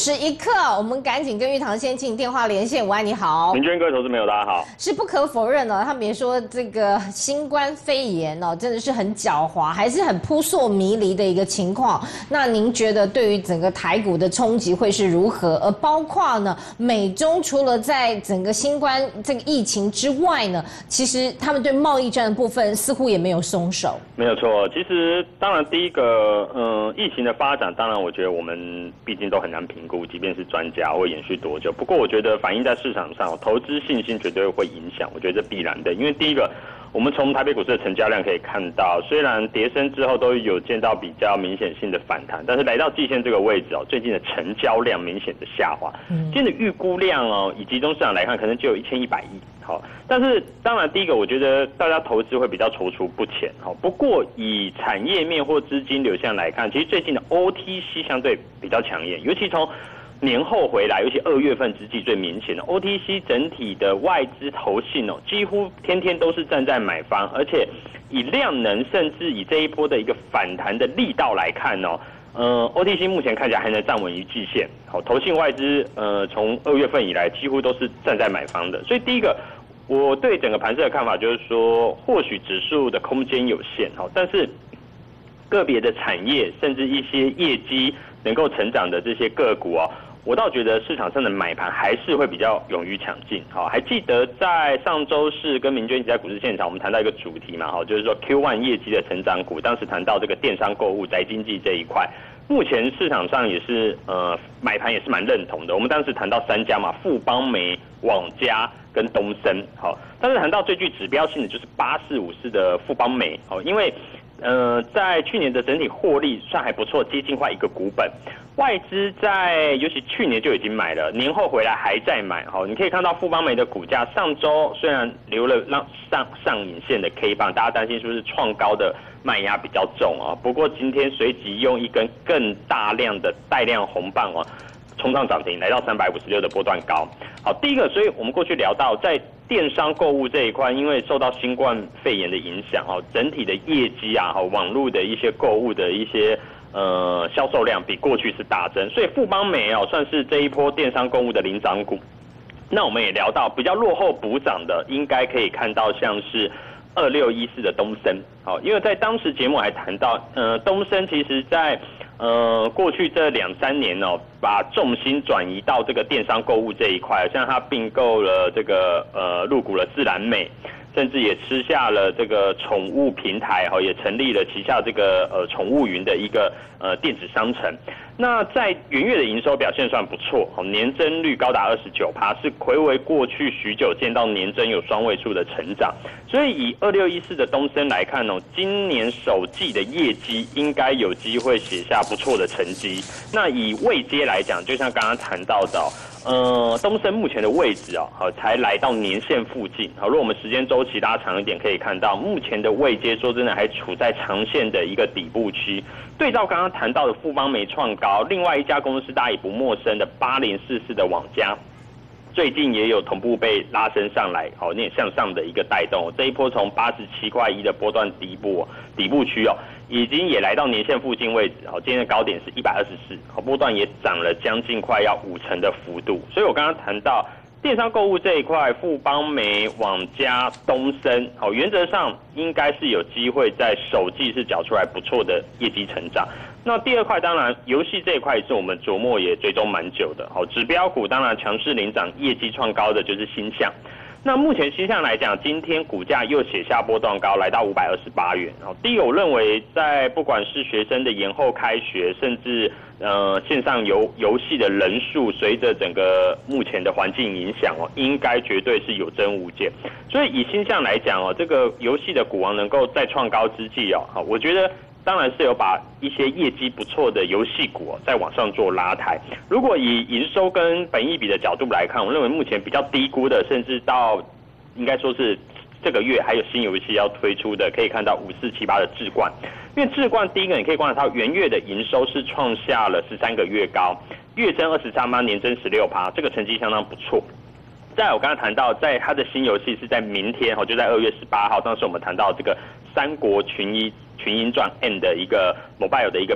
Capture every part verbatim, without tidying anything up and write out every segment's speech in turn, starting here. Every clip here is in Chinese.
时一刻，我们赶紧跟玉堂先进电话连线。喂，你好， 明娟各位投资朋友，大家好。 是不可否认哦，他们也说这个新冠肺炎哦，真的是很狡猾，还是很扑朔迷离的一个情况。那您觉得对于整个台股的冲击会是如何？而包括呢，美中除了在整个新冠这个疫情之外呢，其实他们对贸易战的部分似乎也没有松手。 没有错，其实当然第一个，嗯，疫情的发展，当然我觉得我们毕竟都很难评估，即便是专家会延续多久。不过我觉得反映在市场上，投资信心绝对会影响，我觉得这必然的。因为第一个，我们从台北股市的成交量可以看到，虽然跌升之后都有见到比较明显性的反弹，但是来到季线这个位置哦，最近的成交量明显的下滑。嗯，今天的预估量哦，以集中市场来看，可能就有一千一百亿。好，但是当然，第一个我觉得大家投资会比较踌躇不前。好，不过以产业面或资金流向来看，其实最近的 O T C 相对比较抢眼，尤其从年后回来，尤其二月份之际最明显的 O T C 整体的外资投信哦，几乎天天都是站在买方，而且以量能甚至以这一波的一个反弹的力道来看哦。呃 ，O T C 目前看起来还能站稳于季线，好，投信外资呃从二月份以来几乎都是站在买方的，所以第一个我对整个盘势的看法就是说，或许指数的空间有限，好，但是个别的产业甚至一些业绩能够成长的这些个股哦，我倒觉得市场上的买盘还是会比较勇于抢进。好，还记得在上周四跟明娟一起在股市现场，我们谈到一个主题嘛，好，就是说 Q 一 业绩的成长股，当时谈到这个电商购物、宅经济这一块，目前市场上也是呃买盘也是蛮认同的。我们当时谈到三家嘛，富邦媒、网家跟东森，好，但是谈到最具指标性的就是八四五四的富邦媒，好，因为呃在去年的整体获利算还不错，接近快一个股本。外资在尤其去年就已经买了，年后回来还在买。好，你可以看到富邦媒的股价上周虽然留了让上上影线的 K 棒，大家担心是不是创高的卖压比较重啊？不过今天随即用一根更大量的带量红棒哦，冲上涨停，来到三百五十六的波段高。好，第一个，所以我们过去聊到在电商购物这一块，因为受到新冠肺炎的影响哦，整体的业绩啊，网络的一些购物的一些。呃，销售量比过去是大增，所以富邦媒哦算是这一波电商购物的领涨股。那我们也聊到比较落后补涨的，应该可以看到像是二六一四的东森，好，因为在当时节目还谈到，呃，东森其实在呃过去这两三年哦，把重心转移到这个电商购物这一块，像它并购了这个呃入股了自然美。甚至也吃下了这个宠物平台，哈，也成立了旗下这个呃宠物云的一个呃电子商城。那在元月的营收表现算不错，年增率高达二十九趴，是睽违过去许久见到年增有双位数的成长。所以以二六一四的东森来看哦，今年首季的业绩应该有机会写下不错的成绩。那以位阶来讲，就像刚刚谈到的。呃，东森目前的位置哦，好，才来到年线附近。好，如果我们时间周期拉长一点，可以看到目前的位阶，说真的还处在长线的一个底部区。对照刚刚谈到的富邦媒创高，另外一家公司大家也不陌生的八零四四的网家，最近也有同步被拉升上来，好，那也向上的一个带动。这一波从八十七块一的波段底部底部区哦。已经也来到年线附近位置，好，今天的高点是一百二十四，好，波段也涨了将近快要五成的幅度。所以我刚刚谈到电商购物这一块，富邦媒、网家、东森，好，原则上应该是有机会在首季是缴出来不错的业绩成长。那第二块当然游戏这一块也是我们琢磨也追踪蛮久的，好，指标股当然强势领涨，业绩创高的就是星象。那目前星象来讲，今天股价又写下波段高，来到五百二十八元。好，第一个我认为，在不管是学生的延后开学，甚至呃线上游游戏的人数，随着整个目前的环境影响哦，应该绝对是有增无减。所以以星象来讲哦，这个游戏的股王能够再创高之际哦，好，我觉得。当然是有把一些业绩不错的游戏股、哦、在往上做拉抬。如果以营收跟本益比的角度来看，我认为目前比较低估的，甚至到应该说是这个月还有新游戏要推出的，可以看到五四七八的智冠。因为智冠第一个你可以观察到元月的营收是创下了十三个月高，月增二十三趴，年增十六趴，这个成绩相当不错。再来我刚才谈到，在它的新游戏是在明天，就在二月十八号，当时我们谈到这个《三国群英群英传 N》的一个 mobile 的一个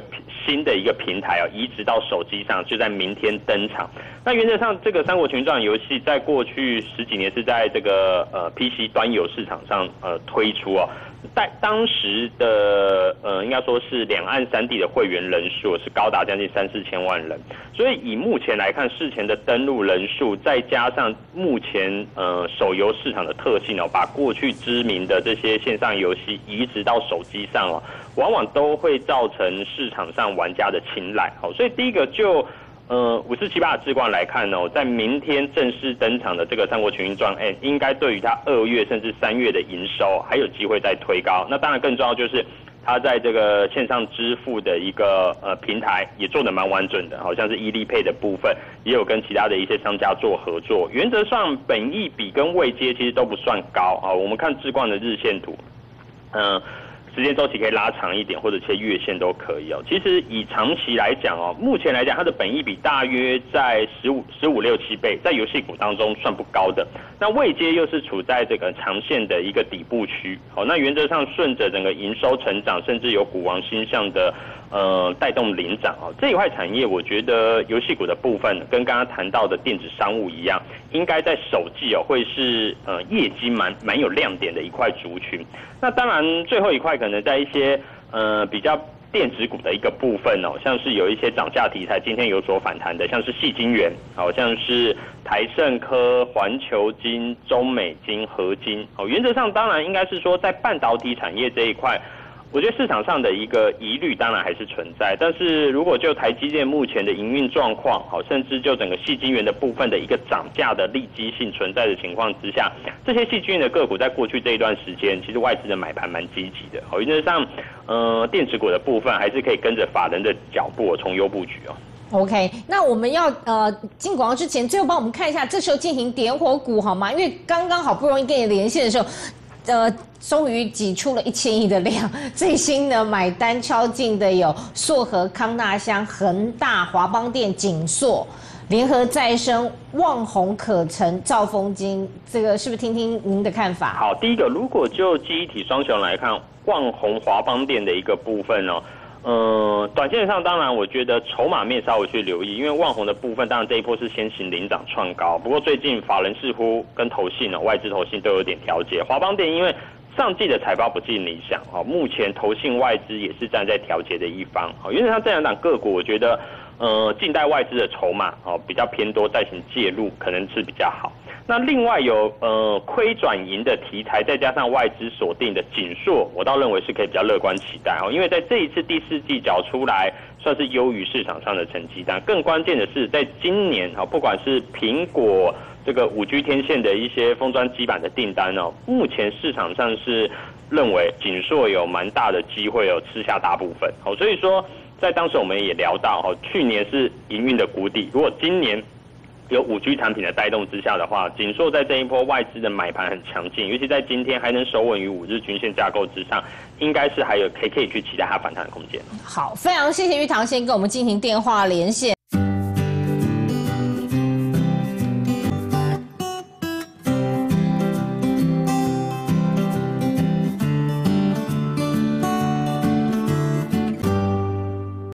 新的一个平台哦，移植到手机上，就在明天登场。那原则上，这个《三国群传》游戏在过去十几年是在这个呃 P C 端游市场上呃推出哦。在当时的呃，应该说是两岸三地的会员人数是高达将近三四千万人，所以以目前来看，事前的登录人数，再加上目前呃手游市场的特性哦，把过去知名的这些线上游戏移植到手机上哦，往往都会造成市场上玩家的青睐。好，所以第一个就。呃，五四七八的志冠来看呢、哦，在明天正式登场的这个《三国群英传 N》，应该对于它二月甚至三月的营收还有机会再推高。那当然更重要就是它在这个线上支付的一个呃平台也做得蛮完整的，好像是 EasyPay 的部分也有跟其他的一些商家做合作。原则上本益比跟位阶其实都不算高啊。我们看志冠的日线图，嗯、呃。时间周期可以拉长一点，或者切月线都可以哦。其实以长期来讲哦，目前来讲它的本益比大约在十五、十五六七倍，在游戏股当中算不高的。那位阶又是处在这个长线的一个底部区，好，那原则上顺着整个营收成长，甚至有股王星象的呃带动领涨哦。这一块产业，我觉得游戏股的部分跟刚刚谈到的电子商务一样，应该在首季哦会是呃业绩蛮蛮有亮点的一块族群。那当然最后一块可能在一些呃比较电子股的一个部分哦，像是有一些涨价题材今天有所反弹的，像是矽晶圆，好像是台盛科、环球晶、中美晶、合晶。哦，原则上当然应该是说在半导体产业这一块。我觉得市场上的一个疑虑当然还是存在，但是如果就台积电目前的营运状况，好，甚至就整个矽晶圆的部分的一个涨价的利基性存在的情况之下，这些矽晶圆的个股在过去这一段时间，其实外资的买盘蛮积极的。好，原则上，呃，电子股的部分还是可以跟着法人的脚步从优布局哦。 OK， 那我们要呃进广告之前，最后帮我们看一下这时候进行点火股好吗？因为刚刚好不容易跟你连线的时候。呃，终于挤出了一千亿的量。最新的买单敲进的有硕和、康纳香、恒大、华邦电、景硕、联合再生、旺宏可成、兆丰金，这个是不是听听您的看法？ 好，第一个，如果就记忆体双雄来看，旺宏、华邦电的一个部分哦。呃，短线上当然，我觉得筹码面稍微去留意，因为旺宏的部分，当然这一波是先行领涨创高，不过最近法人似乎跟投信呢、外资投信都有点调节。华邦电因为上季的财报不尽理想，哦，目前投信外资也是站在调节的一方，哦，因为它这两档个股，我觉得呃近代外资的筹码哦比较偏多，再行介入可能是比较好。那另外有呃亏转盈的题材，再加上外资锁定的景硕，我倒认为是可以比较乐观期待哦，因为在这一次第四季缴出来算是优于市场上的成绩单。更关键的是，在今年哦，不管是苹果这个五 G 天线的一些封装基板的订单哦，目前市场上是认为景硕有蛮大的机会哦吃下大部分哦，所以说在当时我们也聊到哦，去年是营运的谷底，如果今年有五 G 产品的带动之下的话，景硕在这一波外资的买盘很强劲，尤其在今天还能守稳于五日均线架构之上，应该是还有可以可以去期待它反弹的空间。 好，非常谢谢玉堂先跟我们进行电话连线。